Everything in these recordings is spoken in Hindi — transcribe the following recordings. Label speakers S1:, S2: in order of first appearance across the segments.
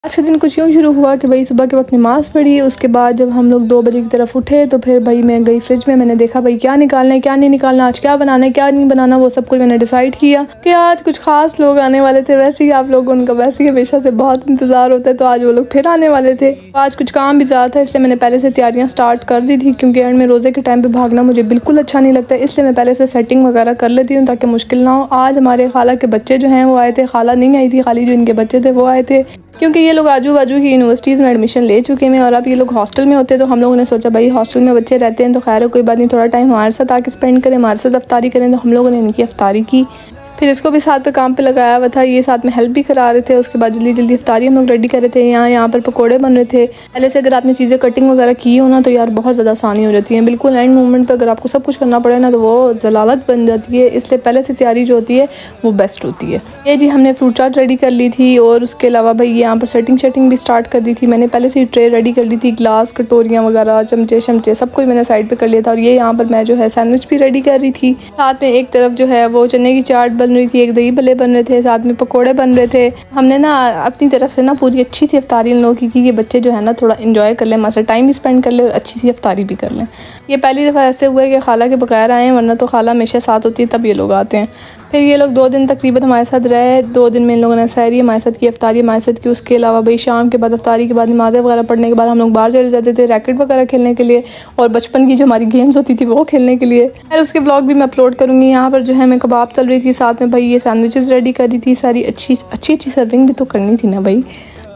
S1: आज का दिन कुछ यूँ शुरू हुआ कि भाई सुबह के वक्त नमाज़ पढ़ी। उसके बाद जब हम लोग 2 बजे की तरफ उठे तो फिर भाई मैं गई फ्रिज में, मैंने देखा भाई क्या निकालना है क्या नहीं निकालना, आज क्या बनाना है क्या नहीं बनाना, वो सब कुछ मैंने डिसाइड किया कि आज कुछ खास लोग आने वाले थे। वैसे ही आप लोगों उनका वैसे ही हमेशा से बहुत इंतज़ार होता है, तो आज वो लोग फिर आने वाले थे। आज कुछ काम भी ज़्यादा था, इसलिए मैंने पहले से तैयारियाँ स्टार्ट कर दी थी, क्योंकि एंड में रोज़े के टाइम पर भागना मुझे बिल्कुल अच्छा नहीं लगता, इसलिए मैं पहले से सेटिंग वगैरह कर लेती हूँ ताकि मुश्किल ना हो। आज हमारे खाला के बच्चे जो हैं वो आए थे, खाला नहीं आई थी, खाली जो इनके बच्चे थे वो आए थे, क्योंकि ये लोग आजू बाजू की यूनिवर्सिटीज़ में एडमिशन ले चुके हैं और अब ये लोग हॉस्टल में होते हैं। तो हम लोगों ने सोचा भाई हॉस्टल में बच्चे रहते हैं तो खैर कोई बात नहीं, थोड़ा टाइम हमारे साथ आके स्पेंड करें, हमारे साथ अफ्तारी करें। तो हम लोगों ने इनकी अफ्तारी की, फिर इसको भी साथ पे काम पे लगाया हुआ था, ये साथ में हेल्प भी करा रहे थे। उसके बाद जल्दी जल्दी अफ्तारी हम लोग रेडी कर रहे थे। यहाँ पर पकोड़े बन रहे थे। पहले से अगर आपने चीज़ें कटिंग वगैरह की हो ना तो यार बहुत ज़्यादा आसानी हो जाती है, बिल्कुल एंड मोमेंट पे अगर आपको सब कुछ करना पड़े ना तो वो जलालत बन जाती है, इसलिए पहले से तैयारी जो होती है वो बेस्ट होती है। ये जी हमने फ्रूट चाट रेडी कर ली थी और उसके अलावा भाई यहाँ पर सेटिंग भी स्टार्ट कर दी थी। मैंने पहले से ही ट्रे रेडी कर ली थी, ग्लास कटोरियाँ वगैरह चमचे शमचे सब कुछ मैंने साइड पर कर लिया था। और ये यहाँ पर मैं जो है सैंडविच भी रेडी कर रही थी, साथ में एक तरफ जो है वो चने की चाट बन रही थी, एक दही भल्ले बन रहे थे, साथ में पकोड़े बन रहे थे। हमने ना अपनी तरफ से ना पूरी अच्छी सी अफ्तारी इन लोगों की कि ये बच्चे जो है ना थोड़ा एंजॉय कर लें, हमारे साथ टाइम भी स्पेंड कर ले और अच्छी सी अफ्तारी भी कर लें। ये पहली दफ़ा ऐसे हुआ है कि खाला के बगैर आए हैं, वरना तो खाला हमेशा साथ होती है तब ये लोग आते हैं। फिर ये लोग 2 दिन तकरीबन हमारे साथ रहे। 2 दिन में इन लोगों ने सहरी हमारे साथ की, अफ्तारी हमारे साथ की। उसके अलावा भाई शाम के बाद अफ्तारी के बाद नमाज़ें वगैरह पढ़ने के बाद हम लोग बाहर चले जाते थे रैकेट वगैरह खेलने के लिए और बचपन की जो हमारी गेम्स होती थी वो खेलने के लिए। फिर उसके ब्लॉग भी मैं अपलोड करूँगी। यहाँ पर जो है मैं कबाब तल रही थी, साथ में भाई ये सैंडविचेस रेडी कर रही थी, सारी अच्छी सर्विंग भी तो करनी थी ना भाई,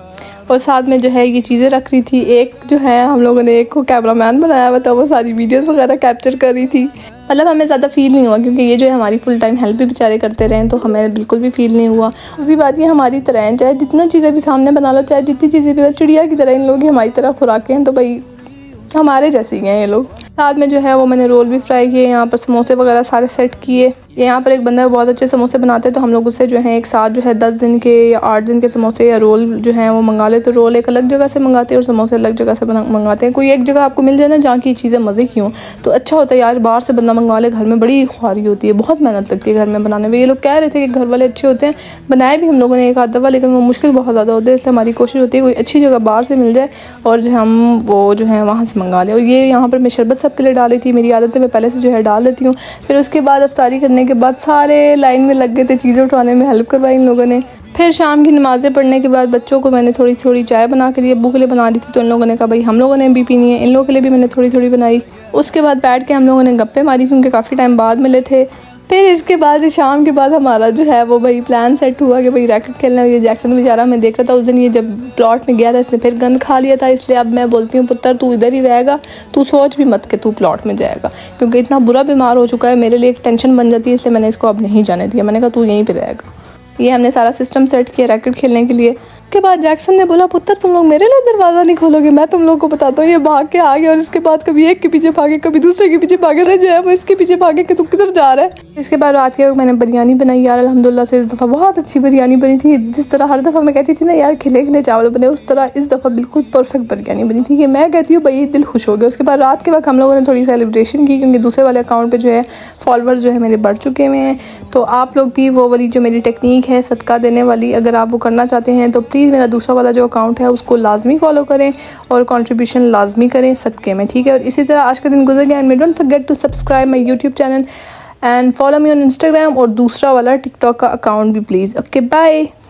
S1: और साथ में जो है ये चीज़ें रख रही थी। एक जो है हम लोगों ने एक को कैमरामैन बनाया हुआ था, वो सारी वीडियोस वगैरह कैप्चर कर रही थी। मतलब हमें ज़्यादा फील नहीं हुआ क्योंकि ये जो है हमारी फुल टाइम हेल्प भी बेचारे करते रहे, तो हमें बिल्कुल भी फील नहीं हुआ। दूसरी बात ये हमारी तरह है, चाहे जितना चीज़ें भी सामने बना लो, चाहे जितनी चीज़ें भी, चिड़िया की तरह इन लोग हमारी तरह खुराकें हैं, तो भाई हमारे जैसे ही हैं ये लोग। साथ में जो है वो मैंने रोल भी फ्राई किए, यहाँ पर समोसे वगैरह सारे सेट किए। यहाँ पर एक बंदा बहुत अच्छे समोसे बनाते हैं, तो हम लोग उससे जो है एक साथ जो है 10 दिन के या 8 दिन के समोसे या रोल जो है वो मंगा लेते। तो रोल एक अलग जगह से मंगाते हैं और समोसे अलग जगह से मंगाते हैं। कोई एक जगह आपको मिल जाए ना जहाँ की चीज़ें मज़े की हों तो अच्छा होता है यार। बाहर से बंदा मंगवा ले, घर में बड़ी ख्वारी होती है, बहुत मेहनत लगती है घर में बनाने में। ये लोग कह रहे थे कि घर वाले अच्छे होते हैं, बनाए भी हम लोगों ने एक आध दफ़ा, लेकिन वो मुश्किल बहुत ज़्यादा होता है, इसलिए हमारी कोशिश होती है कोई अच्छी जगह बाहर से मिल जाए और जो हम वो जो है वहाँ से मंगा लें। और ये यहाँ पर मैं शरबत सबके लिए डाली थी, मेरी आदत है मैं पहले से जो है डाल देती हूँ। फिर उसके बाद अफ्तारी करने के बाद सारे लाइन में लग गए थे, चीज़ें उठाने में हेल्प करवाई इन लोगों ने। फिर शाम की नमाज़ें पढ़ने के बाद बच्चों को मैंने थोड़ी थोड़ी चाय बना के दी, अब्बू के लिए बना दी थी, तो इन लोगों ने कहा भाई हम लोगों ने भी पीनी है, इन लोगों के लिए भी मैंने थोड़ी थोड़ी बनाई। उसके बाद बैठ के हम लोगों ने गप्पे मारी क्योंकि काफ़ी टाइम बाद मिले थे। फिर इसके बाद शाम के बाद हमारा जो है वो भाई प्लान सेट हुआ कि भाई रैकेट खेलना। ये जैक्सन बेचारा मैं देख रहा था उस दिन, ये जब प्लॉट में गया था इसने फिर गंद खा लिया था, इसलिए अब मैं बोलती हूँ पुत्र तू इधर ही रहेगा, तू सोच भी मत के तू प्लॉट में जाएगा, क्योंकि इतना बुरा बीमार हो चुका है, मेरे लिए एक टेंशन बन जाती है, इसलिए मैंने इसको अब नहीं जाने दिया। मैंने कहा तू यहीं पर रहेगा। ये हमने सारा सिस्टम सेट किया रैकेट खेलने के लिए। के बाद जैक्सन ने बोला पुत्र तुम लोग मेरे लिए दरवाज़ा नहीं खोलोगे, मैं तुम लोग को बताता हूँ। ये भाग के आ गया और इसके बाद कभी एक के पीछे भागे कभी दूसरे के पीछे भागे रहे, जो है वो इसके पीछे भागे कि तू किधर जा रहा है। इसके बाद रात के मैंने बिरयानी बनाई यार, अल्हम्दुलिल्लाह से इस दफ़ा बहुत अच्छी बिरयानी बनी थी। जिस तरह हर दफ़ा मैं कहती थी ना यार खिले खिले चावल बने, उस तरह इस दफ़ा बिल्कुल परफेक्ट बिरयानी बनी थी कि मैं कहती हूँ भाई दिल खुश हो गया। उसके बाद रात के वक्त हम लोगों ने थोड़ी सेलिब्रेशन की क्योंकि दूसरे वाले अकाउंट पर जो है फॉलोअर्स जो है मेरे बढ़ चुके हुए हैं। तो आप लोग भी वो वाली जो मेरी टेक्निक है सदका देने वाली, अगर आप वो करना चाहते हैं तो प्लीज़ मेरा दूसरा वाला जो अकाउंट है उसको लाजमी फॉलो करें और कंट्रीब्यूशन लाजमी करें सदक़े में, ठीक है। और इसी तरह आज का दिन गुजर गया and don't forget to subscribe my YouTube channel and follow me on Instagram और दूसरा वाला टिकटॉक का अकाउंट भी प्लीज़। Okay bye.